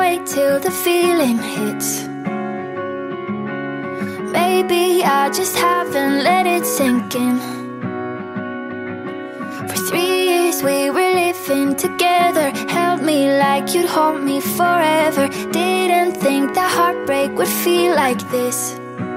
wait till the feeling hits. Maybe I just haven't let it sink in. For 3 years we were living together. Held me like you'd hold me forever. Didn't think that heartbreak would feel like this.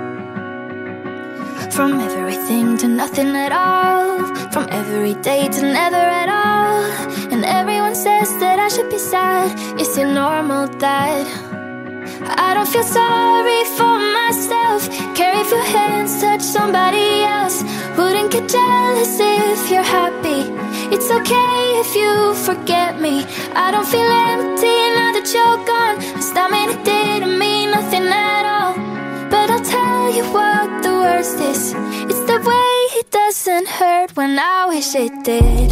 From everything to nothing at all. From every day to never at all. And everyone says that I should be sad. Is it normal that I don't feel sorry for myself? Care if your hands touch somebody else. Wouldn't get jealous if you're happy. It's okay if you forget me. I don't feel empty now that you're gone. I mean, it didn't mean nothing at all. But I'll tell you what the worst is. It's the way it doesn't hurt when I wish it did.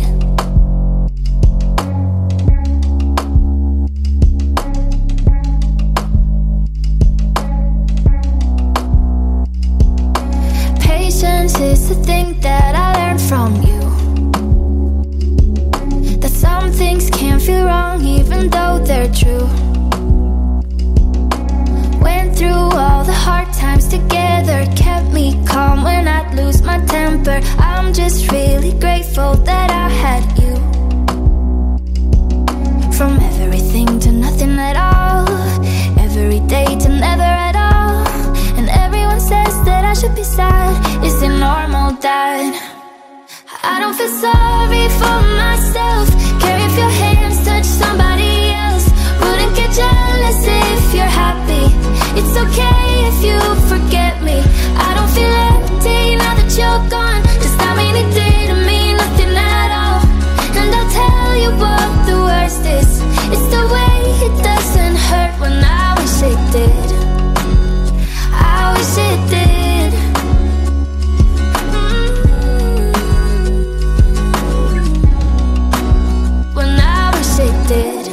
Patience is the thing that I learned from you. That some things can't feel wrong even though they're true. Went through all the hard times together. Kept me calm when I'd lose my temper. I'm just really grateful that I had you. From everything to nothing at all. Every day to never at all. And everyone says that I should be sad. Is it normal that I don't feel sorry for myself? Care if your hands touch somebody else. Wouldn't get jealous if you're happy. It's okay if you forget me. I don't feel empty now that you're gone. Just I mean, it didn't mean nothing at all. And I'll tell you what the worst is. It's the way it doesn't hurt when I wish it did. I wish it did. When I wish it did.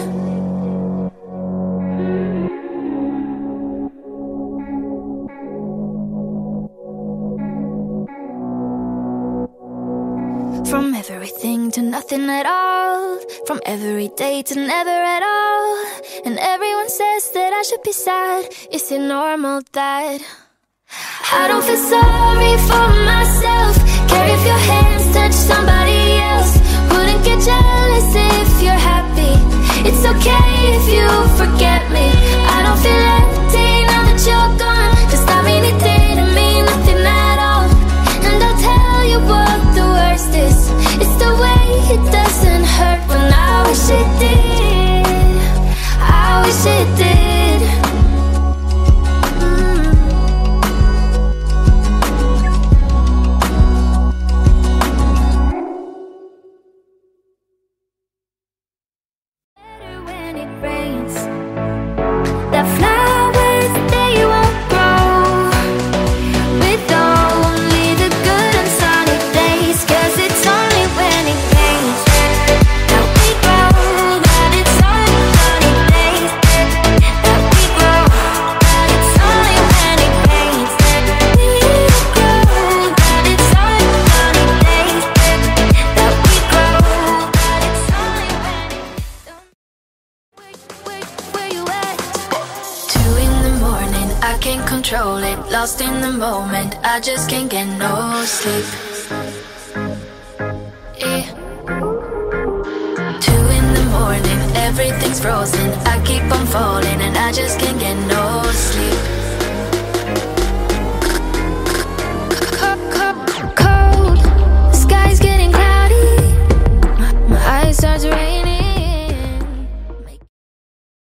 From everything to nothing at all. From every day to never at all. And everyone says that I should be sad. Is it normal that I don't feel sorry for myself? Care if your hands touch somebody else. Wouldn't get jealous if you're happy. It's okay if you forget me. I don't feel empty now that you're gone. Just I mean, it didn't mean nothing at all. And I'll tell you what the worst is. It's the way it doesn't hurt when I wish it did. I wish it did. Better when it rains. The flowers, they won't grow with only the good and sunny days. 'Cause it's only when it rains that we grow. That it's only sunny days that we grow. That it's only when it rains that we grow. That it's only sunny days that we grow. That it's only when it. Where you at? 2 in the morning, I can't control it. Lost in the moment, I just can't get no sleep. Yeah. 2 in the morning, everything's frozen. I keep on falling and I just can't